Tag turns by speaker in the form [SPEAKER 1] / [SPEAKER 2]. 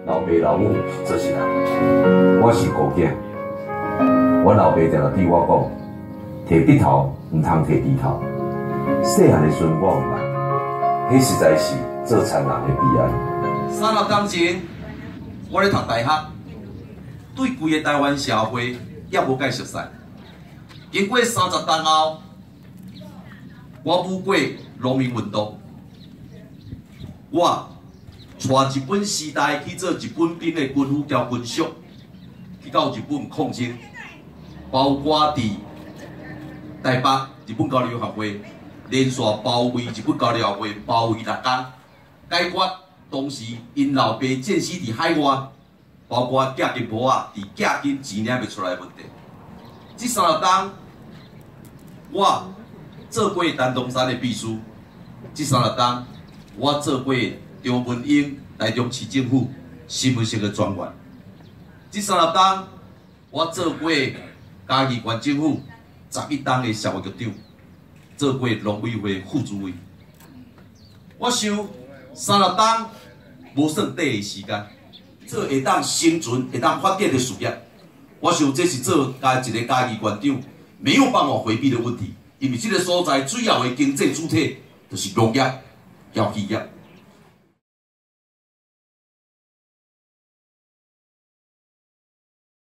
[SPEAKER 1] 老爸老母做是人，我是孤囝。我老爸常常对我讲，摕笔头唔通摕猪头。细汉的时阵我有捌，迄实在是做田人的悲哀。
[SPEAKER 2] 30年前，我咧读大学，对规个台湾社会也无介熟悉。经过30年后，我舞过农民运动，我带日本时代去做日本兵的军服交军属，去到日本抗争，包括伫台北日本交流协会连续包围日本交流协会，包围6天，解决当时因老爸战死伫海外，包括寄金婆啊伫寄金钱领袂出来的问题。这30年，我做过丹东山的秘书，这30年我做过张文英台中市政府新闻社的专员，这30年我做过嘉义县政府11档的社会局长，做过农委会副主委。我想30年无算短的时间，做会当生存、会当发展的事业。我想这是做一个嘉义县长没有办法回避的问题，因为这个所在主要的经济主体就是农业、交企业。